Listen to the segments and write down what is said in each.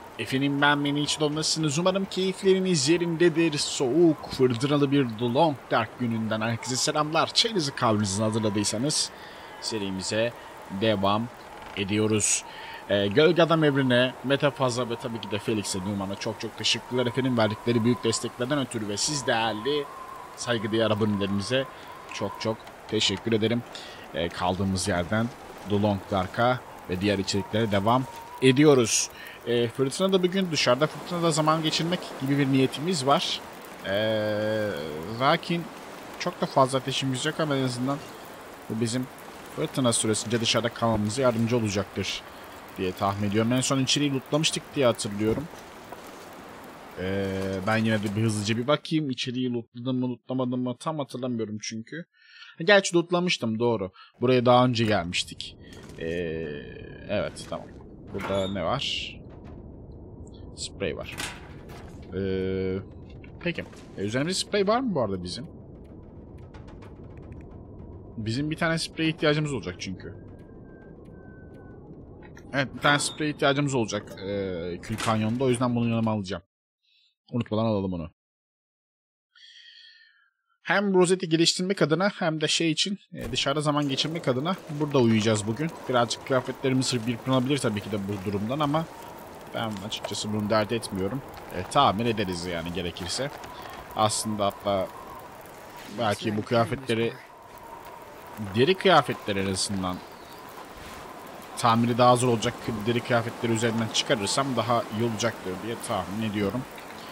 Efendim ben beni hiç olmasınız. Umarım keyifleriniz yerindedir. Soğuk, fırtınalı bir The Long Dark gününden herkese selamlar. Çayınızı kahvenizi hazırladıysanız serimize devam ediyoruz. Gölge Adam evrine, Metafaz'a ve tabii ki de Felix'e, Numan'a çok teşekkürler efendim. Verdikleri büyük desteklerden ötürü ve siz değerli saygıdeğer abonelerimize çok teşekkür ederim. Kaldığımız yerden The Long Dark'a ve diğer içeriklere devam ediyoruz. Fırtınada bugün dışarıda fırtınada zaman geçirmek gibi bir niyetimiz var. Lakin çok da fazla ateşimiz yok ama en azından bu bizim fırtına süresince dışarıda kalmamıza yardımcı olacaktır diye tahmin ediyorum. En son içeriği lootlamıştık diye hatırlıyorum. Ben yine de bir hızlıca bir bakayım. İçeriği lootladım mı lootlamadım mı tam hatırlamıyorum çünkü. Gerçi lootlamıştım, doğru. Buraya daha önce gelmiştik. Evet, tamam. Burada ne var? Sprey var. Peki. Üzerimizde sprey var mı bu arada bizim? Bizim bir tane spreye ihtiyacımız olacak çünkü. Evet, bir tane spreye ihtiyacımız olacak. Kül Kanyon'da. O yüzden bunu yanıma alacağım. Unutmadan alalım onu. Hem rozeti geliştirmek adına hem de şey için dışarıda zaman geçirmek adına burada uyuyacağız bugün. Birazcık kıyafetlerimiz yırtılabilir tabii ki de bu durumdan ama ben açıkçası bunu dert etmiyorum. Tamir ederiz yani gerekirse. Aslında hatta belki bu kıyafetleri deri kıyafetler arasından tamiri daha zor olacak deri kıyafetleri üzerinden çıkarırsam daha iyi olacaktır diye tahmin ediyorum.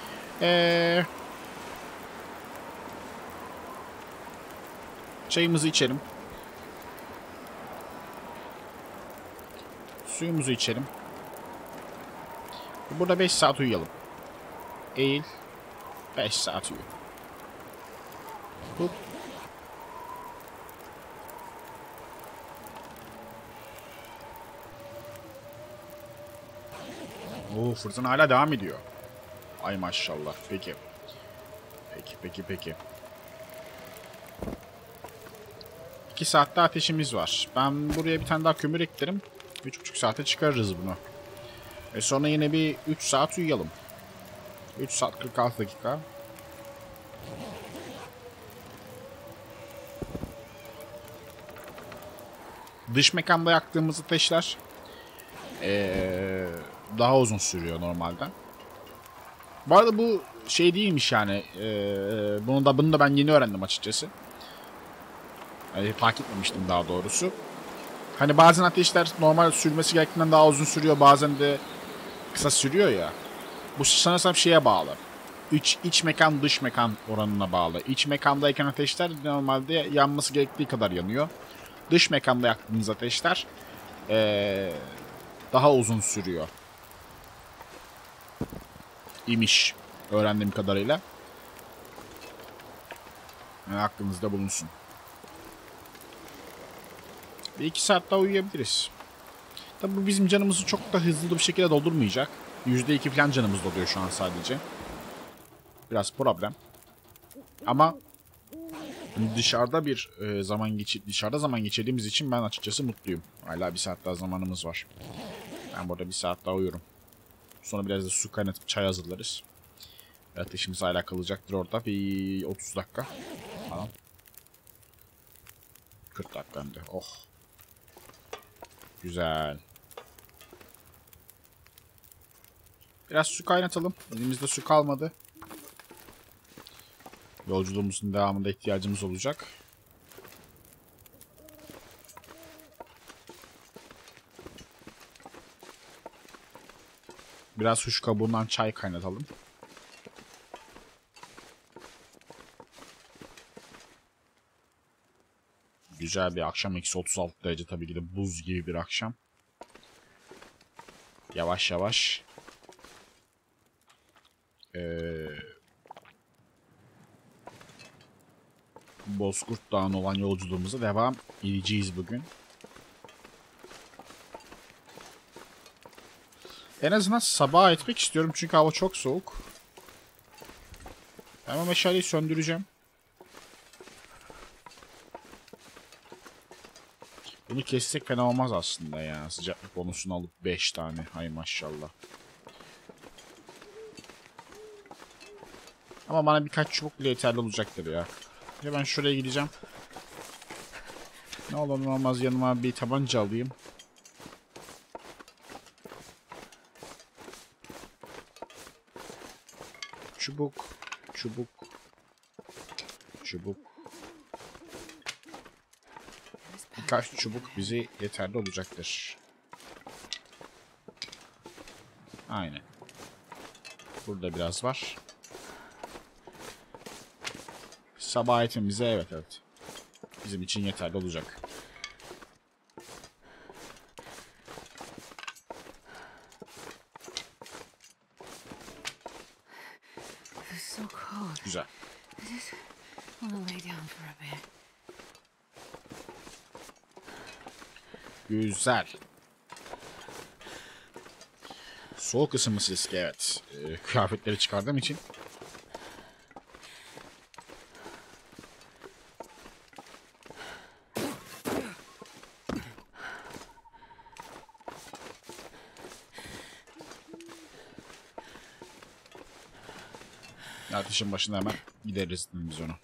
Çayımızı içelim. Suyumuzu içelim. Burada 5 saat uyuyalım. Eğil. 5 saat uyu. Hop. Oo, fırtına hala devam ediyor. Ay maşallah. Peki. Peki. 2 saatte ateşimiz var. Ben buraya bir tane daha kömür eklerim. 3,5 saate çıkarırız bunu. Sonra yine bir 3 saat uyuyalım. 3 saat 46 dakika. Dış mekanda yaktığımız ateşler daha uzun sürüyor normalden. Bu arada bu şey değilmiş yani. Bunu da ben yeni öğrendim açıkçası. Fark etmemiştim daha doğrusu. Hani bazen ateşler normal sürmesi gerektiğinden daha uzun sürüyor. Bazen de kısa sürüyor ya. Bu sanırsam şeye bağlı. İç mekan dış mekan oranına bağlı. İç mekandayken ateşler normalde yanması gerektiği kadar yanıyor. Dış mekanda yaktığınız ateşler daha uzun sürüyor. İmiş. Öğrendiğim kadarıyla. Yani aklınızda bulunsun. Bir 2 saat daha uyuyabiliriz. Tabi bu bizim canımızı çok da hızlı bir şekilde doldurmayacak. %2 falan canımız doluyor şu an sadece. Biraz problem. Ama dışarıda zaman geçirdiğimiz için ben açıkçası mutluyum. Hala 1 saat daha zamanımız var. Ben burada 1 saat daha uyurum. Sonra biraz da su kaynatıp çay hazırlarız. Ateşimiz hala kalacaktır orada. Bir 30 dakika falan. 40 dakika hem de. Oh. Güzel. Biraz su kaynatalım. Elimizde su kalmadı. Yolculuğumuzun devamında ihtiyacımız olacak. Biraz huş kabuğundan çay kaynatalım. Güzel bir akşam. -36 derece tabii ki de buz gibi bir akşam. Yavaş yavaş. Bozkurt Dağı'na olan yolculuğumuza devam edeceğiz bugün. En azından sabah etmek istiyorum çünkü hava çok soğuk. Hemen meşaleyi söndüreceğim. Bunu kessek fena olmaz aslında ya. Sıcaklık bonusunu alıp 5 tane. Hay maşallah. Ama bana birkaç çubuk bile yeterli olacaktır ya. Ya ben şuraya gideceğim. Ne olur ne olmaz yanıma bir tabanca alayım. Çubuk, çubuk, çubuk. Birkaç çubuk bize yeterli olacaktır. Aynen. Burada biraz var. Sabah etimize evet. Bizim için yeterli olacak. Güzel. Güzel. Soğuk ısınması riski evet. Kıyafetleri çıkardığım için. Ateşin başında hemen gideriz biz onu.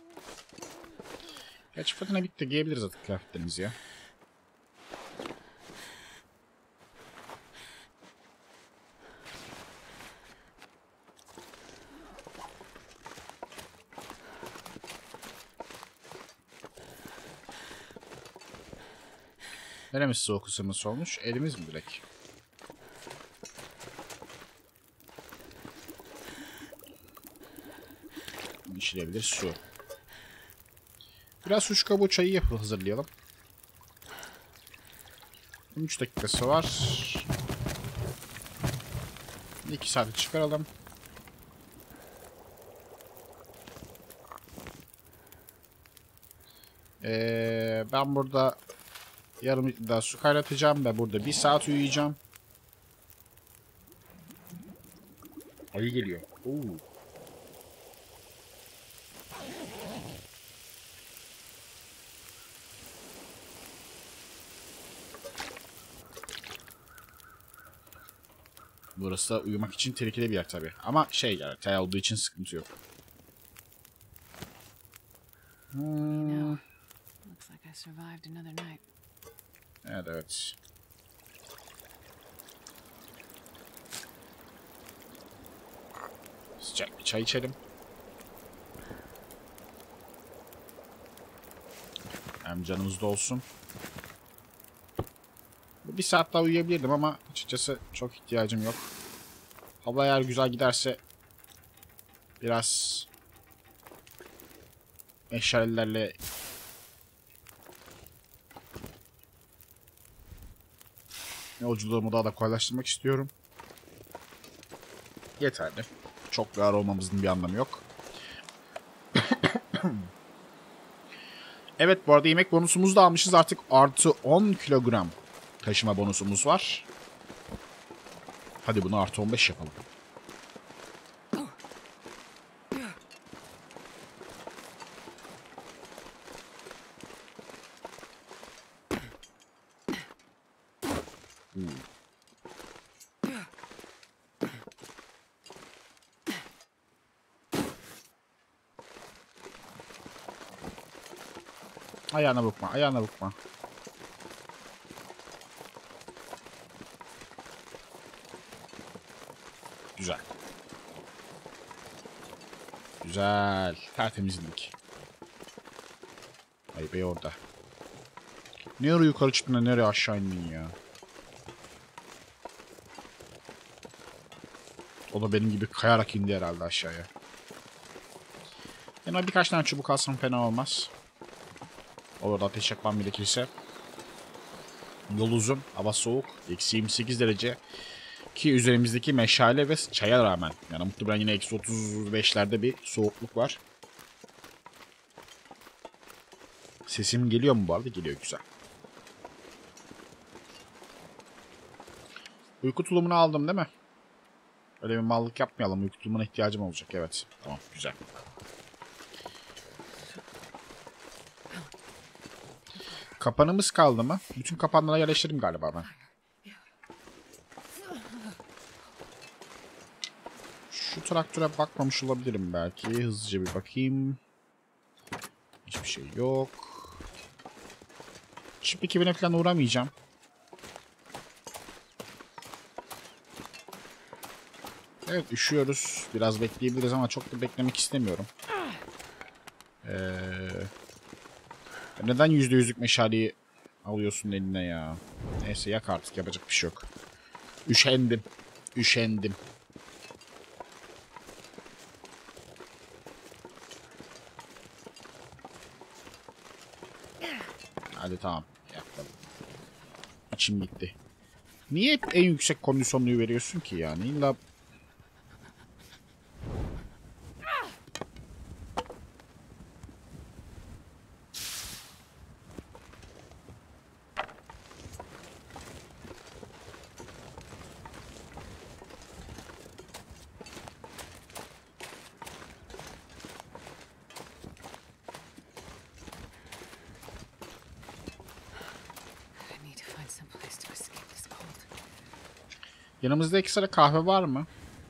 Gerçi fırtına bitti. Giyebiliriz artık kıyafetlerimizi ya. Neremiz soğuk ısınması olmuş? Elimiz mi direkt? İçilebilir su. Biraz suç kabuğu çayı hazırlayalım. 13 dakikası var. 2 saate çıkaralım. Ben burada yarım litre daha su kaynatacağım ve burada 1 saat uyuyacağım. Ayı geliyor. Oo. Burası da uyumak için tehlikeli bir yer tabi. Ama şey yani tel olduğu için sıkıntı yok. Evet. Sıcak bir çay içelim. Hem canımız da olsun. 1 saat daha uyuyabilirdim ama açıkçası çok ihtiyacım yok. Hava eğer güzel giderse biraz meşalelerle yolculuğumu daha da kolaylaştırmak istiyorum. Yeterli. Çok ağır olmamızın bir anlamı yok. Evet bu arada yemek bonusumuzu da almışız. Artık artı 10 kilogram taşıma bonusumuz var. Hadi bunu artı 15 yapalım. Ayağına bakma, ayağına bakma. Güzel. Güzel. Tertemizlik. Ay be orada. Nereye yukarı çıktın da nereye aşağı indin ya? O da benim gibi kayarak indi herhalde aşağıya. Yani birkaç tane çubuk alsam fena olmaz. Olur da ateş yakmam gerekirse. Yol uzun, hava soğuk. Eksi 28 derece. Ki üzerimizdeki meşale ve çaya rağmen. Yani muhtemelen yine eksi 35'lerde bir soğukluk var. Sesim geliyor mu bu arada? Geliyor, güzel. Uyku tulumunu aldım değil mi? Öyle bir mallık yapmayalım. Uyku tulumuna ihtiyacım olacak. Evet. Tamam, güzel. Kapanımız kaldı mı? Bütün kapanlara yerleştirdim galiba ben. Şu traktöre bakmamış olabilirim belki. Hızlıca bir bakayım. Hiçbir şey yok. Çiftlik ekibine falan uğramayacağım. Evet, üşüyoruz. Biraz bekleyebiliriz ama çok da beklemek istemiyorum. Neden %100'lük meşaleyi alıyorsun eline ya? Neyse, yak artık, yapacak bir şey yok. Üşendim. Üşendim. Hadi tamam. Yakladım. İçim gitti. Niye hep en yüksek kondisyonluyu veriyorsun ki yani? İlla... Yanımızda ekstra kahve var mı?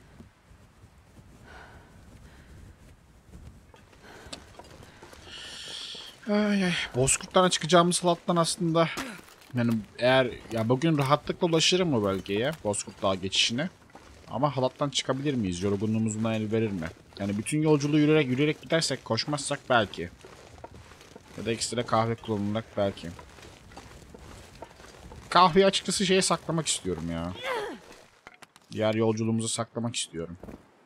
Ay ay. Bozkurt'tan çıkacağımız halattan aslında... Yani eğer... Ya bugün rahatlıkla ulaşırım o bölgeye. Bozkurt Dağı geçişine. Ama halattan çıkabilir miyiz? Yorgunluğumuz buna el verir mi? Yani bütün yolculuğu yürüyerek gidersek, koşmazsak belki. Ya da ekstra kahve kullanarak belki. Kahveyi açıkçası şeye saklamak istiyorum ya. Diğer yolculuğumuzu saklamak istiyorum.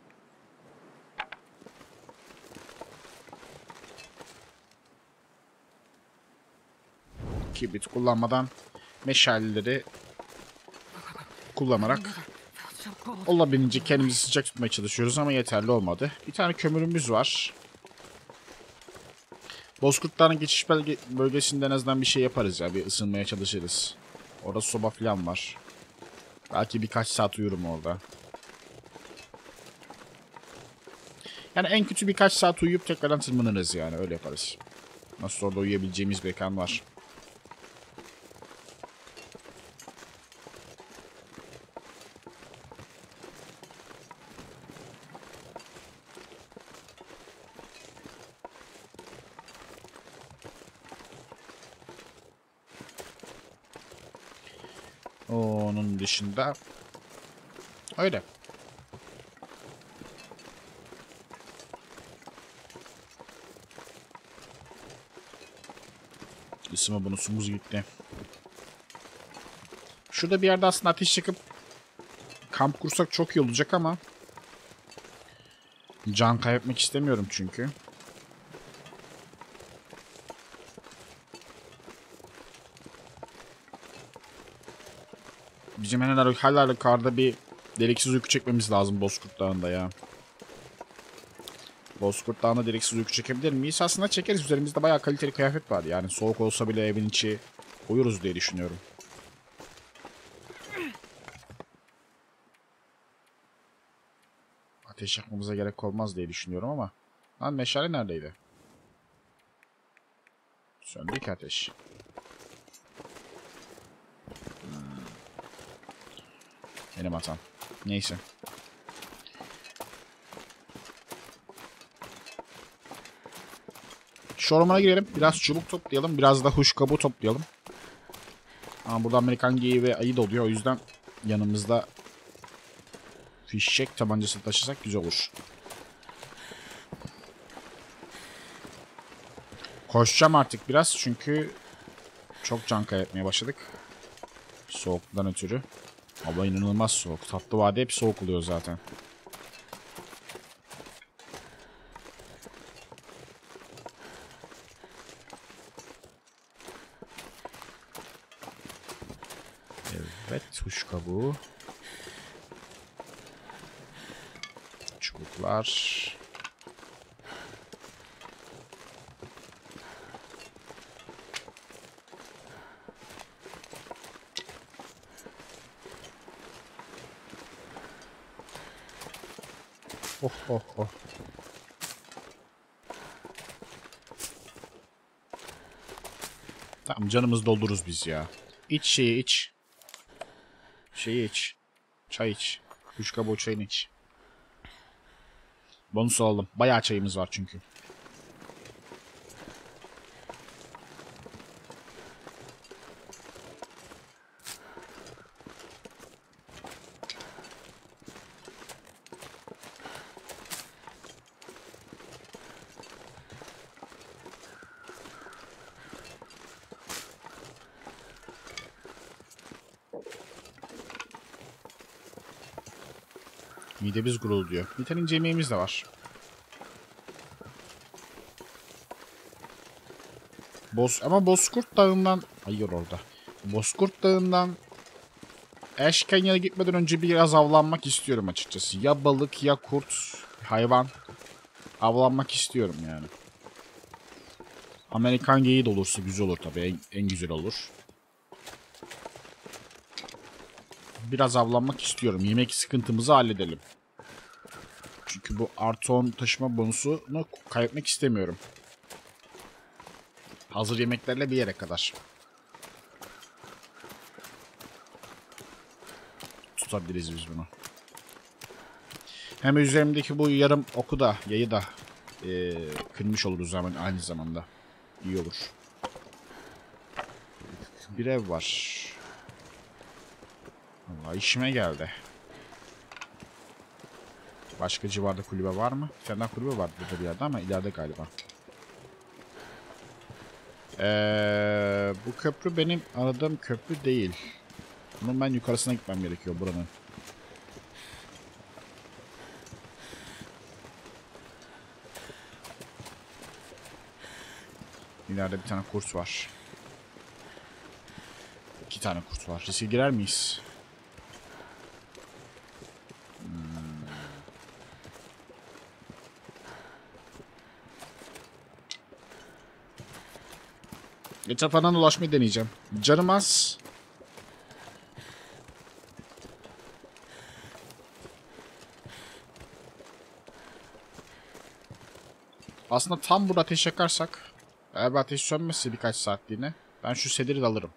Kibrit kullanmadan meşaleleri kullanarak olabildiğince kendimizi sıcak tutmaya çalışıyoruz ama yeterli olmadı. Bir tane kömürümüz var. Bozkurtların geçiş bölgesinde en azından bir şey yaparız ya. Bir ısınmaya çalışırız. Orada soba falan var. Belki birkaç saat uyurum orada. Yani en kötü birkaç saat uyuyup tekrardan tırmanırız yani. Öyle yaparız. Nasıl orada uyuyabileceğimiz bir mekan var. Onun dışında öyle. İsmi bonusumuz gitti. Şurada bir yerde aslında ateş yakıp kamp kursak çok iyi olacak ama can kaybetmek istemiyorum çünkü. Bizim hala karda bir deliksiz uyku çekmemiz lazım Bozkurt Dağı'nda ya. Bozkurt Dağı'nda deliksiz uyku çekebilir miyiz? Aslında çekeriz. Üzerimizde bayağı kaliteli kıyafet var. Yani soğuk olsa bile evin içi uyuruz diye düşünüyorum. Ateş yakmamıza gerek olmaz diye düşünüyorum ama. Lan meşale neredeydi? Söndü ki ateş. Benim hatam. Neyse. Şu ormana girelim. Biraz çubuk toplayalım. Biraz da huş kabuğu toplayalım. Ama burada Amerikan geyiği ve ayı da oluyor. O yüzden yanımızda fişek tabancası taşısak güzel olur. Koşacağım artık biraz çünkü çok can kaybetmeye başladık. Soğuktan ötürü. Hava inanılmaz soğuk. Tatlı vade hep soğuk oluyor zaten. Evet, huş kabuğu. Çubuklar. Oh oh oh. Tamam, canımızı doldururuz biz ya. İç şeyi iç. Şeyi iç. Çay iç. Kuş kabuğu çayını iç. Bonus alalım. Bayağı çayımız var çünkü. Midemiz gurulduyor. Yeterince yemeğimiz de var. Ama Bozkurt Dağı'ndan... Hayır orada. Bozkurt Dağı'ndan Ash Canyon'a gitmeden önce biraz avlanmak istiyorum açıkçası. Ya balık ya kurt, hayvan. Avlanmak istiyorum yani. Amerikan geyiği de olursa güzel olur tabii. En güzel olur. Biraz avlanmak istiyorum. Yemek sıkıntımızı halledelim. Çünkü bu artı 10 taşıma bonusunu kaybetmek istemiyorum. Hazır yemeklerle bir yere kadar. Tutabiliriz biz bunu. Hem üzerimdeki bu yarım oku da, yayı da kırmış oluruz aynı zamanda. İyi olur. Bir ev var. Vallahi işime geldi. Başka civarda kulübe var mı? Bir tane daha kulübe var burada bir yerde ama ileride galiba. Bu köprü benim aradığım köprü değil. Bunun ben yukarısına gitmem gerekiyor buranın. İleride bir tane kurt var. 2 tane kurt var. Riske girer miyiz? Etrafından ulaşmayı deneyeceğim. Canım az. Aslında tam burada ateş yakarsak, eğer ateş sönmezse birkaç saatliğine, ben şu sediri de alırım.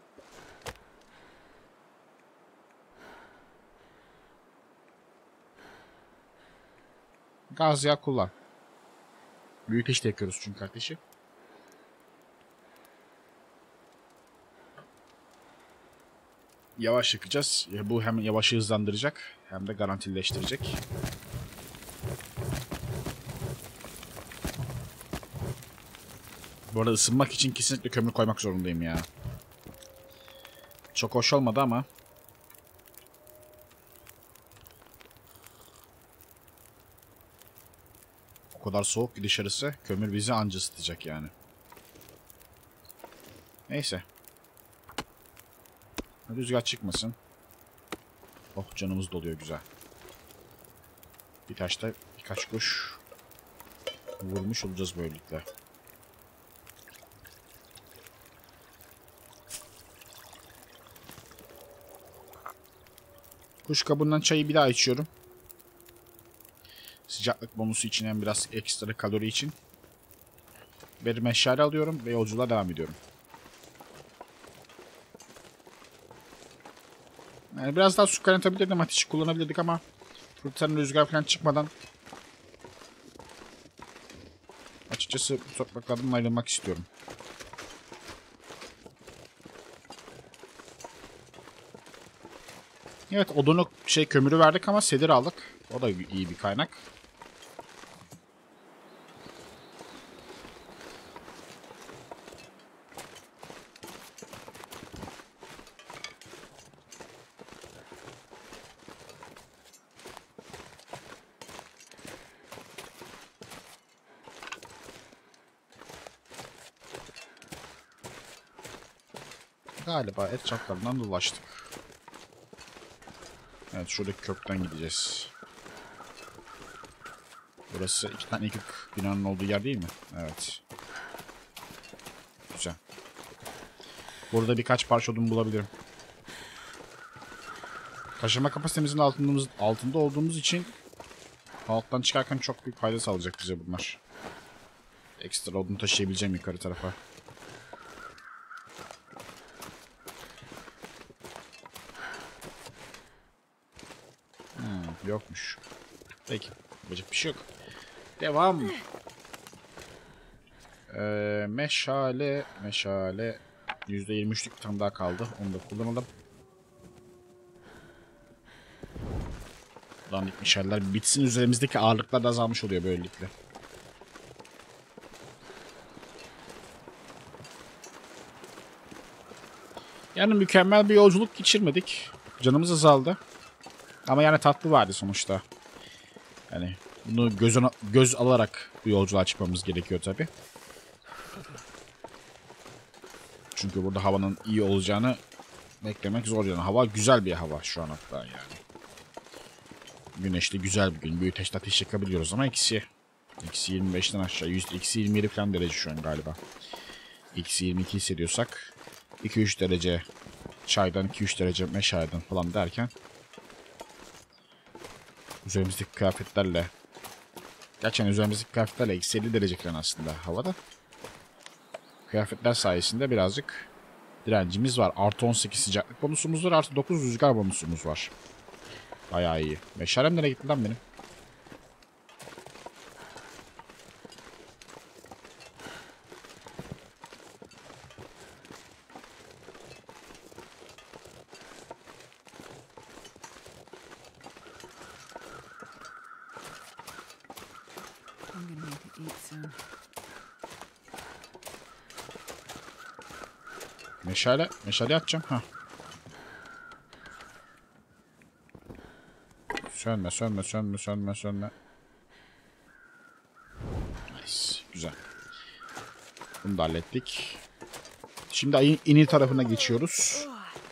Gaz yağı kullan. Büyük ateşte yakıyoruz çünkü ateşi. Yavaş yakacağız. Bu hem yavaşı hızlandıracak hem de garantileştirecek. Bu arada ısınmak için kesinlikle kömür koymak zorundayım ya. Çok hoş olmadı ama. O kadar soğuk ki dışarısı. Kömür bizi anca ısıtacak yani. Neyse. Rüzgar çıkmasın. Oh canımız doluyor güzel. Bir taşta birkaç kuş vurmuş olacağız böylelikle. Kuş kabuğundan çayı bir daha içiyorum. Sıcaklık bonusu için hem biraz ekstra kalori için. Bir meşale alıyorum ve yolculuğa devam ediyorum. Yani biraz daha su kaynatabilirdim, ateşi kullanabilirdik ama fırtına rüzgar falan çıkmadan açıkçası bu topraklardan ayrılmak istiyorum. Evet, odunu kömürü verdik ama sedir aldık. O da iyi bir kaynak. Galiba etraflarından dolaştık. Evet, şuradaki köprüden gideceğiz. Burası 2 tane yıkık binanın olduğu yer değil mi? Evet. Güzel. Burada birkaç parça odun bulabilirim. Taşıma kapasitemizin altında olduğumuz için alttan çıkarken çok büyük fayda sağlayacak bize bunlar. Ekstra odun taşıyabileceğim yukarı tarafa. Yokmuş. Peki. Yapacak bir şey yok. Devam. Meşale. %23'lük bir tane daha kaldı. Onu da kullanalım. Dandik meşaleler bitsin. Üzerimizdeki ağırlıklar da azalmış oluyor böylelikle. Yani mükemmel bir yolculuk geçirmedik. Canımız azaldı. Ama yani tatlı vardı sonuçta. Yani bunu göz alarak bu yolculuğa çıkmamız gerekiyor tabi. Çünkü burada havanın iyi olacağını beklemek zor yani. Hava güzel bir hava şu an hatta yani. Güneşli güzel bir gün. Büyüteçte ateş yakabiliyoruz ama eksi 25'ten aşağı. Eksi 27 falan derece şu an galiba. Eksi 22 hissediyorsak 2-3 derece çaydan, 2-3 derece meşaleden falan derken üzerimizdeki kıyafetlerle gerçekten üzerimizdeki kıyafetlerle eksi 50 derece falan aslında havada. Kıyafetler sayesinde birazcık direncimiz var. Artı 18 sıcaklık bonusumuz var. Artı 9 rüzgar bonusumuz var. Bayağı iyi. Meşalem nereye gitti lan benim? Meşale atacağım. Ha. Sönme. Nice. Güzel. Bunu da hallettik. Şimdi ayın eni tarafına geçiyoruz.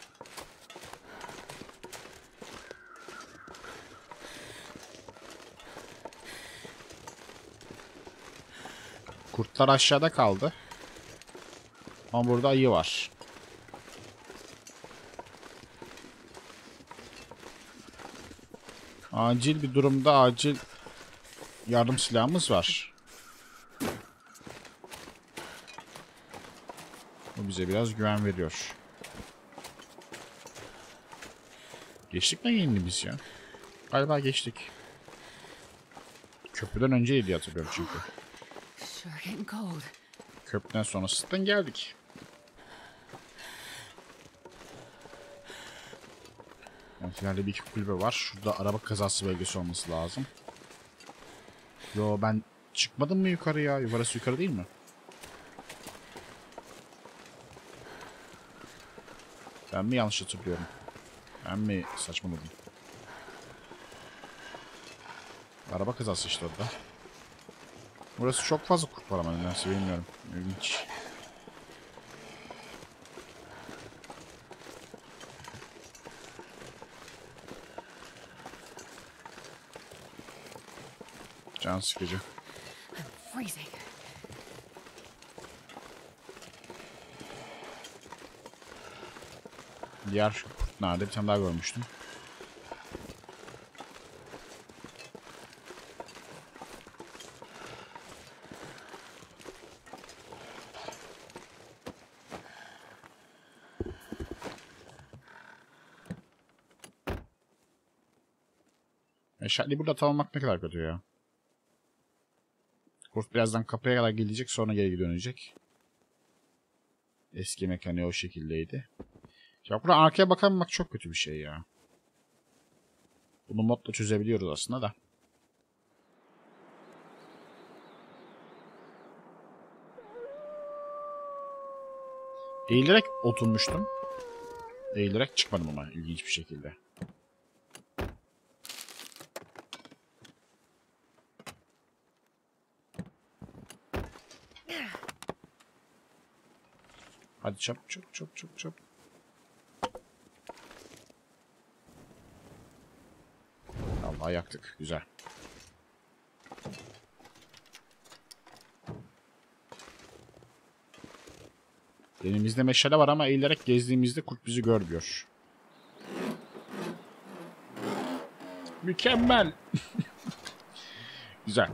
Kurtlar aşağıda kaldı. Ama burada ayı var. Acil bir durumda acil yardım silahımız var. Bu bize biraz güven veriyor. Geçtik mi yeni biz ya? Galiba geçtik. Köprüden önceydi diye hatırlıyorum çünkü. Köprüden sonrasından geldik. Yani finalde bir iki kulübe var. Şurada araba kazası bölgesi olması lazım. Yo ben çıkmadım mı yukarıya? Yukarısı yukarı değil mi? Ben mi yanlış hatırlıyorum? Ben mi saçmaladım? Araba kazası işte orada. Burası çok fazla kurt var ama nedense bilmiyorum. İlginç. Can sıkıcı. Diğer kurt nerede? Bir tane daha görmüştüm. Meşalli burada tamamlamak ne kadar kötü ya. Kurt birazdan kapıya kadar gelecek, sonra geri dönecek. Eski mekaniği o şekildeydi. Ya burada arkaya bakamamak çok kötü bir şey ya. Bunu modla çözebiliyoruz aslında da. Eğilerek oturmuştum. Eğilerek çıkmadım ama ilginç bir şekilde. Hadi çap. Vallahi yaktık. Güzel. Elimizde meşale var ama eğilerek gezdiğimizde kurt bizi görmüyor. Mükemmel. Güzel.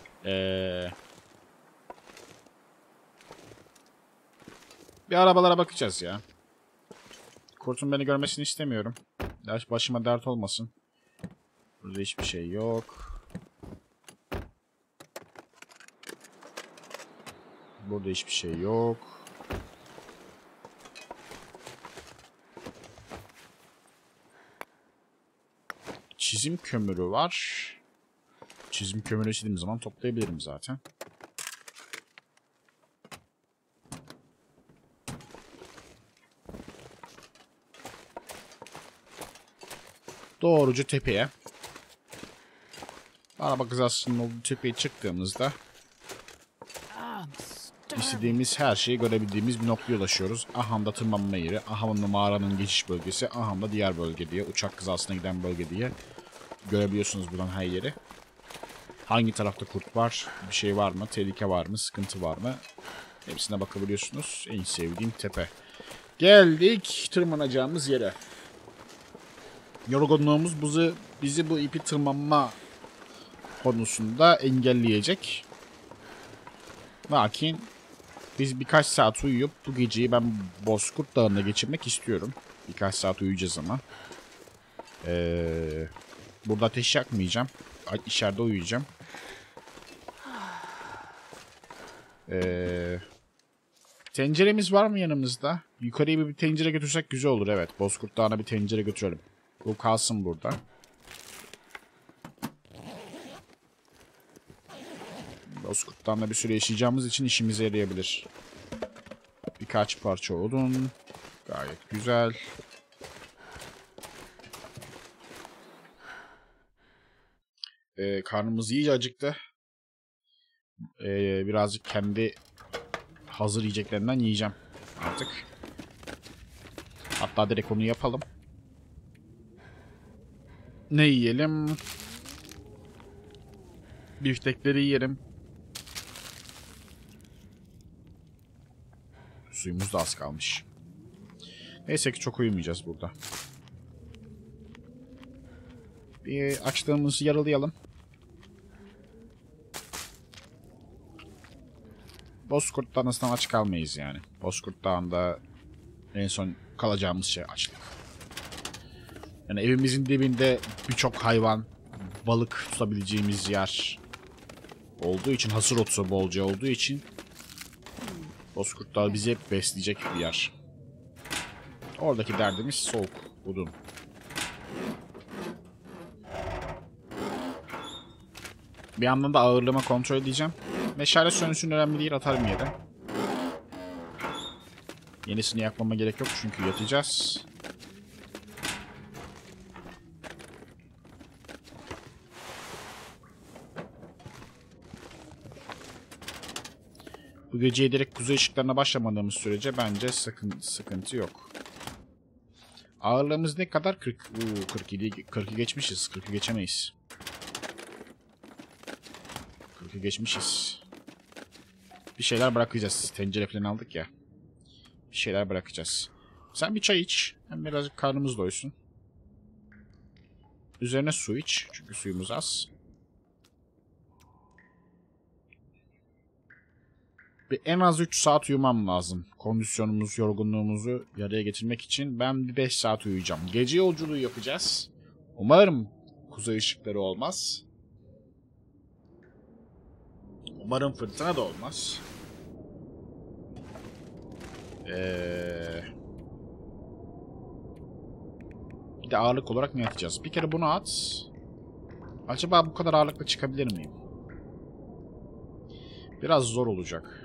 Bir arabalara bakacağız ya. Kurtun beni görmesini istemiyorum. Başıma dert olmasın. Burada hiçbir şey yok. Burada hiçbir şey yok. Çizim kömürü var. Çizim kömürü istediğim zaman toplayabilirim zaten. Doğruca tepeye. Araba kazasının olduğu tepeye çıktığımızda istediğimiz her şeyi görebildiğimiz bir noktaya ulaşıyoruz. Ahamda tırmanma yeri, ahamda mağaranın geçiş bölgesi, ahamda diğer bölge diye, uçak kazasına giden bölge diye görebiliyorsunuz buradan her yeri. Hangi tarafta kurt var, bir şey var mı, tehlike var mı, sıkıntı var mı? Hepsine bakabiliyorsunuz. En sevdiğim tepe. Geldik tırmanacağımız yere. Yorgunluğumuz bizi bu ipi tırmanma konusunda engelleyecek. Lakin biz birkaç saat uyuyup bu geceyi ben Bozkurt Dağı'nda geçirmek istiyorum. Birkaç saat uyuyacağız ama. Burada ateş yakmayacağım. İçeride uyuyacağım. Tenceremiz var mı yanımızda? Yukarıya bir tencere götürsek güzel olur. Evet. Bozkurt Dağı'na bir tencere götürelim. Bu kalsın burada. Bozkurt Dağı'nda bir süre yaşayacağımız için işimize yarayabilir. Birkaç parça odun. Gayet güzel. Karnımız iyice acıktı. Birazcık kendi hazır yiyeceklerinden yiyeceğim artık. Hatta direkt onu yapalım. Ne yiyelim? Biftekleri yiyelim. Suyumuz da az kalmış. Neyse ki çok uyumayacağız burada. Bir açlığımızı yaralayalım. Bozkurt Dağı'ndan aç kalmayız yani. Bozkurt Dağı'nda en son kalacağımız şey açlık. Yani evimizin dibinde birçok hayvan, balık tutabileceğimiz yer olduğu için, hasır otu bolca olduğu için Bozkurt Dağı bizi hep besleyecek bir yer. Oradaki derdimiz soğuk, odun. Bir yandan da ağırlığıma kontrol edeceğim. Meşale sönsün, önemli değil, atarım yere. Yenisini yakmama gerek yok çünkü yatacağız. Bu geceye direkt kuzey ışıklarına başlamadığımız sürece bence sıkıntı yok. Ağırlığımız ne kadar? 40'ı geçmişiz. 40'ı geçemeyiz. 40'ı geçmişiz. Bir şeyler bırakacağız. Tencere falan aldık ya. Bir şeyler bırakacağız. Sen bir çay iç. Hem birazcık karnımız doysun. Üzerine su iç. Çünkü suyumuz az. Bir en az 3 saat uyumam lazım. Kondisyonumuzu, yorgunluğumuzu yarıya getirmek için ben bir 5 saat uyuyacağım. Gece yolculuğu yapacağız. Umarım kuzey ışıkları olmaz. Umarım fırtına da olmaz. Bir de ağırlık olarak ne atacağız? Bir kere bunu at. Acaba bu kadar ağırlıkla çıkabilir miyim? Biraz zor olacak.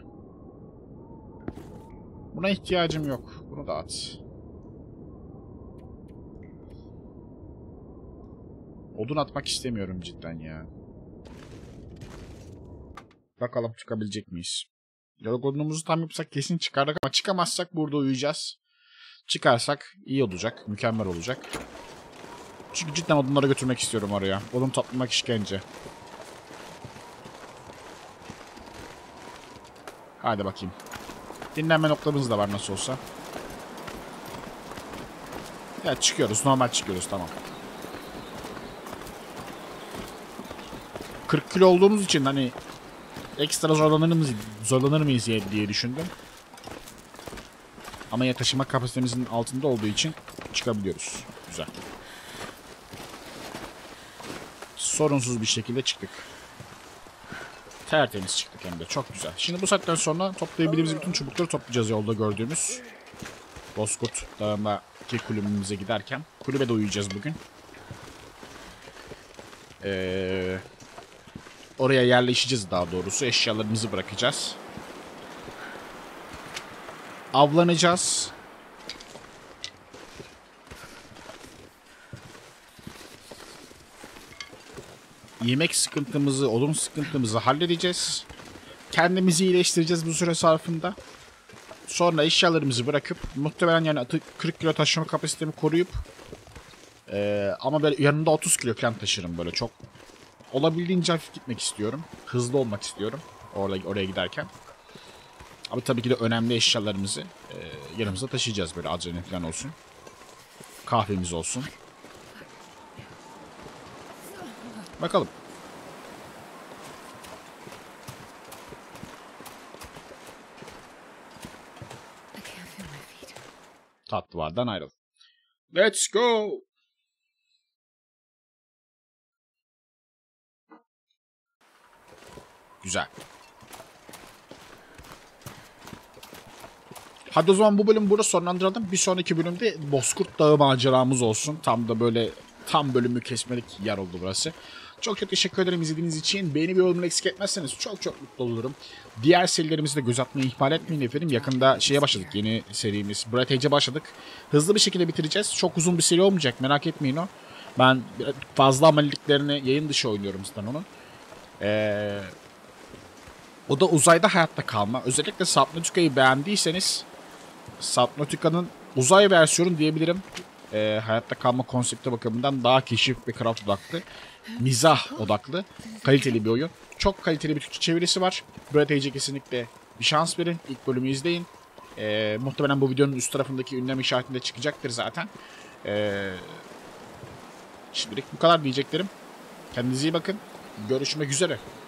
Buna ihtiyacım yok. Bunu da at. Odun atmak istemiyorum cidden ya. Bakalım çıkabilecek miyiz? Yorgunluğumuzu tam yapsak kesin çıkardık ama çıkamazsak burada uyuyacağız. Çıkarsak iyi olacak. Mükemmel olacak. Çünkü cidden odunları götürmek istiyorum oraya. Odun toplamak işkence. Hadi bakayım. Dinlenme noktamız da var nasıl olsa. Ya çıkıyoruz. Normal çıkıyoruz. Tamam. 40 kilo olduğumuz için hani ekstra zorlanır mıyız diye düşündüm. Ama ya taşıma kapasitemizin altında olduğu için çıkabiliyoruz. Güzel. Sorunsuz bir şekilde çıktık. Tertemiz çıktık hem de. Çok güzel. Şimdi bu saatten sonra toplayabildiğimiz bütün çubukları toplayacağız yolda gördüğümüz. Bozkurt Dağı'ndaki kulübümüze giderken. Kulübede uyuyacağız bugün. Oraya yerleşeceğiz daha doğrusu. Eşyalarımızı bırakacağız. Avlanacağız. Yemek sıkıntımızı, odun sıkıntımızı halledeceğiz. Kendimizi iyileştireceğiz bu süre zarfında. Sonra eşyalarımızı bırakıp muhtemelen yani 40 kilo taşıma kapasitemi koruyup ama böyle yanımda 30 kilo falan taşırım böyle çok. Olabildiğince hafif gitmek istiyorum. Hızlı olmak istiyorum oraya giderken. Ama tabii ki de önemli eşyalarımızı yanımıza taşıyacağız böyle adrenalin falan olsun. Kahvemiz olsun. Bakalım. Tatlı vardan ayrıl. Let's go. Güzel. Hadi o zaman bu bölümü burada sonlandıralım. Bir sonraki bölümde Bozkurt Dağı maceramız olsun. Tam bölümü kesmelik yer oldu burası. Çok teşekkür ederim izlediğiniz için. Beğeni bir yorumunu eksik etmezseniz çok mutlu olurum. Diğer serilerimizi de göz atmayı ihmal etmeyin efendim. Yakında şeye başladık, yeni serimiz. Bright Age'e başladık. Hızlı bir şekilde bitireceğiz. Çok uzun bir seri olmayacak, merak etmeyin o. Ben fazla ameliliklerini yayın dışı oynuyorum zaten onun. O da uzayda hayatta kalma. Özellikle Subnautica'yı beğendiyseniz Subnautica'nın uzay versiyonu diyebilirim. Hayatta kalma konsepti bakımından daha keşif ve craft odaklı. Mizah odaklı. Kaliteli bir oyun. Çok kaliteli bir Türkçe çevirisi var. Bright Age'e kesinlikle bir şans verin. İlk bölümü izleyin. Muhtemelen bu videonun üst tarafındaki ünlem işaretinde çıkacaktır zaten. Şimdilik bu kadar diyeceklerim. Kendinize iyi bakın. Görüşmek üzere.